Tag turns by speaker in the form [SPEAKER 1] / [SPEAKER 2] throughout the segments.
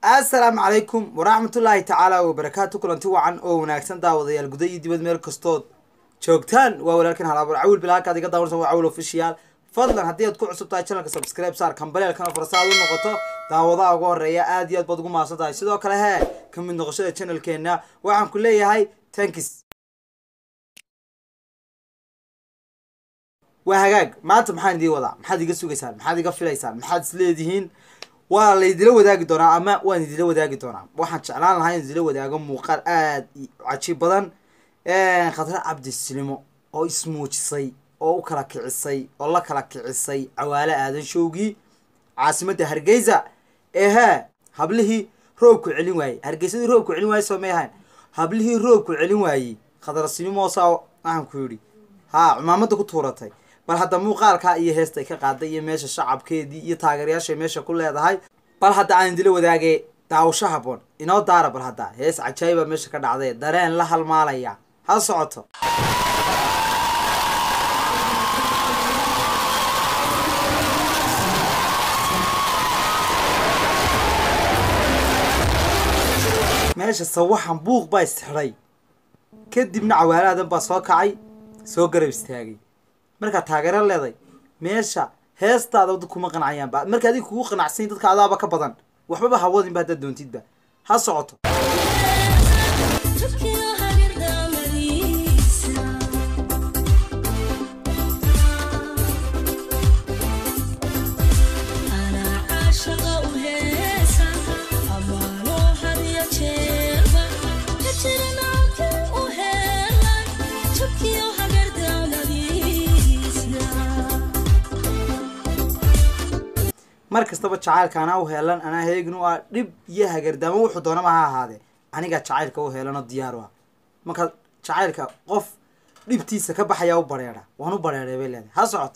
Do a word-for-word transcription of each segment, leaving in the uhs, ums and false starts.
[SPEAKER 1] السلام عليكم ورحمة الله تعالى وبركاته. كلنتي وعن أو وناكسن داوديال جودي دبد ميل كستود شوكتان ولكن هلا برعول بالهاك هذه قدر نسوي عول أوفيشيال فضلا هدي تكون عصب تاي channel سبسكرايب صار كمبلي لكن فرصة النقطة داوضا أقول ريا آديات بدو ما صداي سيدا كلها كم من نقشة channel كنا وعن كلية هاي تانكس وهاجاج ما أنت محد دي وضع محد يقصو جسال محد يقفل يسال محد سليدهين ولا يدلو وداقي دونا أما وين يدلو وداقي دونا واحد شعلان هاي يدلو وداقي مقال آد عشي بدن إيه خاطر عبد السليمو أو اسمه شيء أو كلاك عصي الله كلاك عصي عوالة آدن شوقي عاصمة هرجيزة إيه هبله روك علم واي هرجيزة روك علم واي سميها هبله روك علم واي خاطر السليمو صاو أهم كوري ها عمامته كتورتي bal hadda muuqaalka iyo heestay ka qaaday iyo meesha shacabkeedii iyo taageerayaasha meesha ku leedahay bal hadda aan dilo wadaagay daawasho haboon inoo daara bal hadda hees cajaayba meesha ka dhacday dareen la halmaalaya ha socoto meesha sawaxan buuq baa istixray kadibna cawaaladan baa soo kacay soo garab istaagay marka taageero leeday meesha heestaada wad kuma qanacayaan ba marka adiga kugu qanacsan dadka adaaba ka badan waxba ha wadin baad doontidba ha socoto markastaba jacaylkaana u heelan ana heegnu waa dib iyo hagardaamo wuxuu doona ma ha ahaade aniga jacaylka u heelano diyaar waa marka jacaylka qof dibtiisa ka baxaya u bareera waan u bareeray bay leedahay ha socoto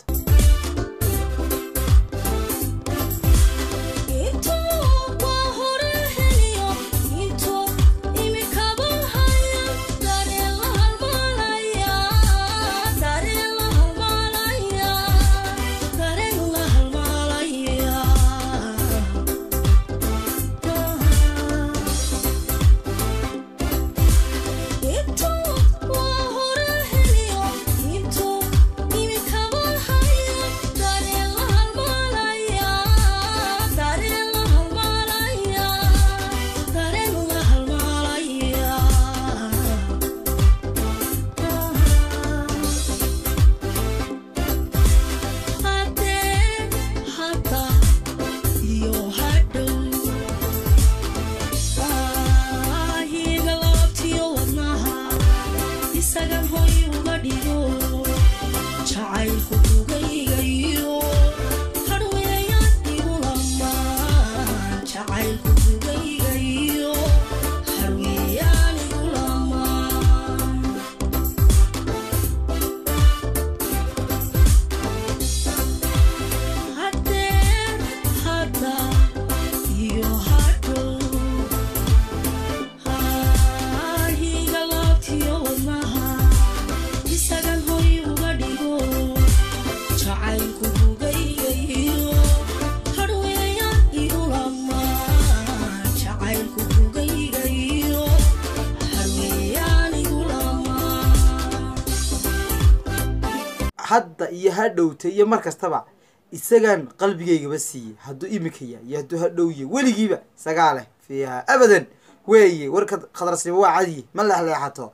[SPEAKER 1] hadda iyo hadhowta iyo markastaba isagan qalbigayga ba siiyay haduu imika yahay haduu hadhowye waligiiba sagaale fiiha abadan weeye warka qadarsiba waa cadi ma la leexato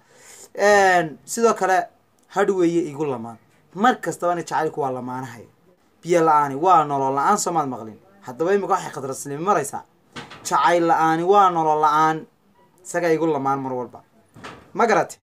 [SPEAKER 1] een sidoo kale hadweeye igu lamaan markastaba jacaylku waa lamaanahay biyo la'aani waa nolol la'aan Soomaad maqlin hadaba imika waxay qadarsiba maraysa jacayl la'aani waa nolol la'aan saga igu lamaan mar walba ma garatay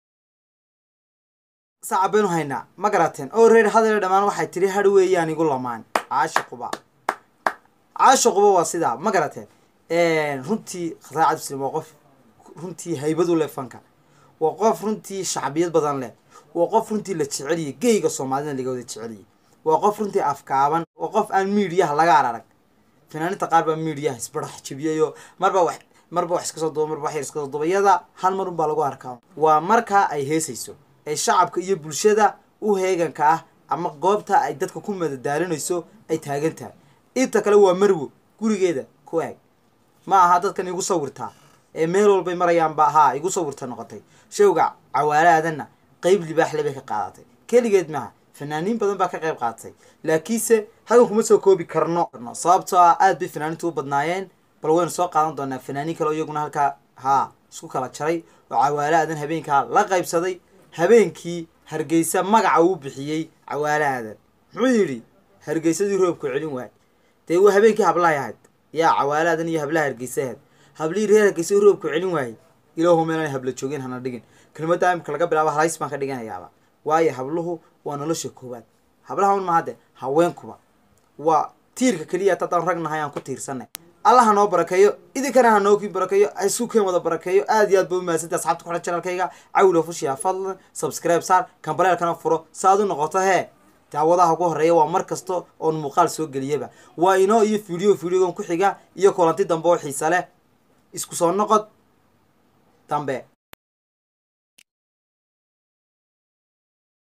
[SPEAKER 1] صعبينو هينا ما قراتين او ريد هذا دمان waxay tiri hadweeyaan igu lamaan caashiqba caashiqba waa sida ma qarateen ee runtii khadaacad isla qof runtii haybadu leh fanka waa qof runtii shacbiyad badan leh waa qof runtii la jecel yahay geeyga Soomaalida laga wada jecel yahay waa qof runtii afkaaban waa qof aan media laga arag fanaaniinta qaar baa media isbarax jibiyo marba wax marba wax iska soo doobo marba wax iska soo doobayada hal mar baa lagu arkaa waa marka ay heesayso ay shacabka iyo bulshada u heeganka ah ama goobta ay dadka ku madadaalinayso ay taagan tahay inta kale waa marwo gurigeeda ku eeg ma aha dadkan igu sawirtaa ee meel walbay marayaan ba haa igu sawirta noqotay showga cawaale aadanna qayb libaax leh bay ka qaadatay keligeed maaha fanaaniin badan baa ka qayb qaadatay laakiinse hadan kuma soo koobi karno sababtoo ah aad bay fanaaniintu u badnaayeen bal waynu soo qaadan doonaa fanaaniin kale oo iyaguna halkaa haa isku kala jaray oo cawaale aadan habeenkaa la qaybsaday habeenkii hargeysa magaca uu bixiyey cawaale aadan muxuu yidhi hargeysadii roobku celin waay dee waa habeenkii hablahay ahayd yaa cawaale aadan iyo hablaha hargeysa ahayd hablihii reer hargeysa roobku celin waayey ilaahu meelaan habla joogeen hana dhigin kelmadda imika laga bilaabo halays baan ka dhiganayaaba waayo habluhu waa nolosha koowaad hablaha un mahadde haweenkuba waa tiirka keliya tataan ragnahay aan ku tiirsanay allah ha noo barakeeyo idinkana ha noo kii barakeeyo isku keen wada barakeeyo aad iyo aad baa u mahadsantahay asxaabta ku xiran channelkayga cawil official fadlan subscribe saar kambareelkana furo saad u noqoto hee daawadaha ugu horeeya waa mar kasta oon muuqaal soo geliyaba waa inoo iyo video videogan ku xiga iyo kulanti dambe oo xiisa leh isku soo noqod dambe